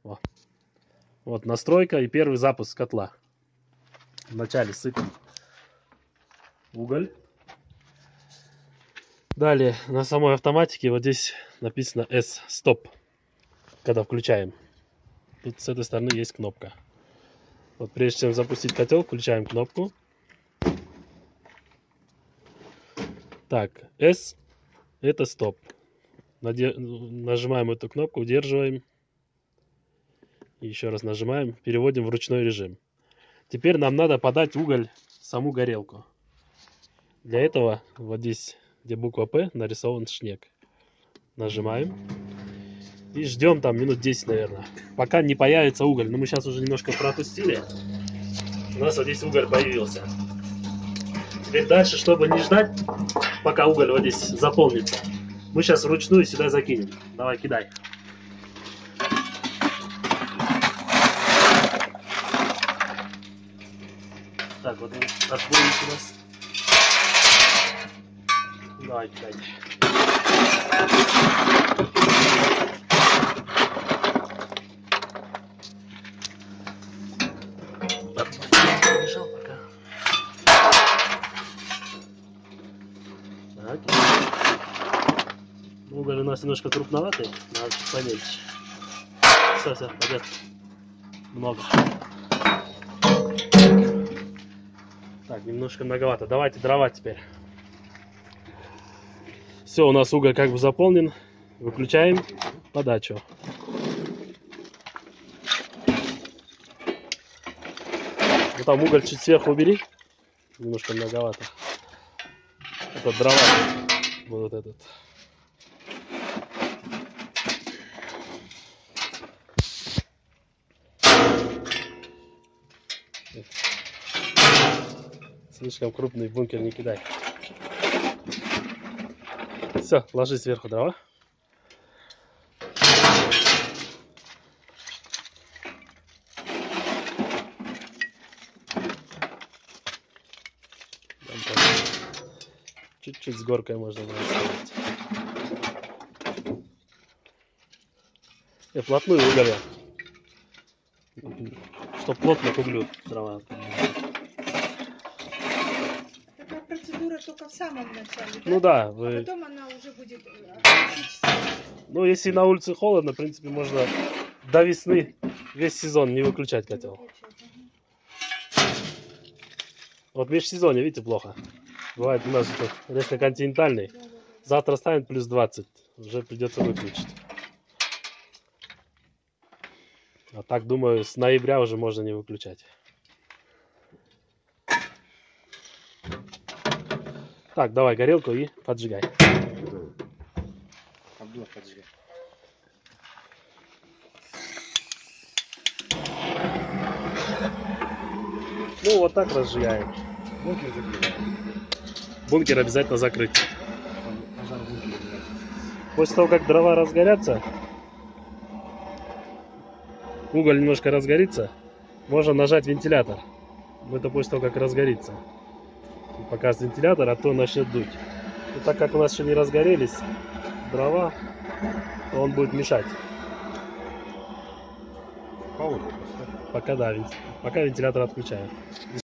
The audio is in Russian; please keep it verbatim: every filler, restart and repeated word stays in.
Во. Вот настройка и первый запуск котла. Вначале сыпем уголь. Далее на самой автоматике вот здесь написано S-Stop, когда включаем. Тут с этой стороны есть кнопка. Вот прежде чем запустить котел, включаем кнопку. Так, S это стоп. Нажимаем эту кнопку, удерживаем. Еще раз нажимаем, переводим в ручной режим. Теперь нам надо подать уголь в саму горелку. Для этого вот здесь, где буква П, нарисован снег. Нажимаем. И ждем там минут десять, наверное. Пока не появится уголь. Но мы сейчас уже немножко пропустили. У нас вот здесь уголь появился. Теперь дальше, чтобы не ждать, пока уголь вот здесь заполнится, мы сейчас вручную сюда закинем. Давай, кидай. Так, вот он отборник у нас. Давай, кидай. Мешал пока. Так. Уголь у нас немножко крупноватый, надо чуть помельче. Все, все, пойдет. Много. Так, немножко многовато. Давайте дрова теперь. Все, у нас уголь как бы заполнен. Выключаем подачу. Вот там уголь чуть сверху убери. Немножко многовато. Это дрова. Вот этот. Слишком крупный бункер не кидай. Все, ложи сверху дрова. Чуть-чуть с горкой можно было оставить. И вплотную уголя. Чтоб плотно к углю дрова. Такая процедура только в самом начале, да? Ну да. А Вы... потом она уже будет... Ну, если на улице холодно, в принципе, можно до весны весь сезон не выключать котел. Вот в межсезонье, видите, плохо. Бывает у нас резко континентальный. Завтра станет плюс двадцать. Уже придется выключить. А так, думаю, с ноября уже можно не выключать. Так, давай горелку и поджигай. Ну, вот так разжигаем. Бункер обязательно закрыть. После того, как дрова разгорятся, уголь немножко разгорится, можно нажать вентилятор. Это после того, как разгорится. Пока с вентилятора, а то начнет дуть. И так как у нас еще не разгорелись дрова, то он будет мешать. Пока да, пока вентилятор отключаем.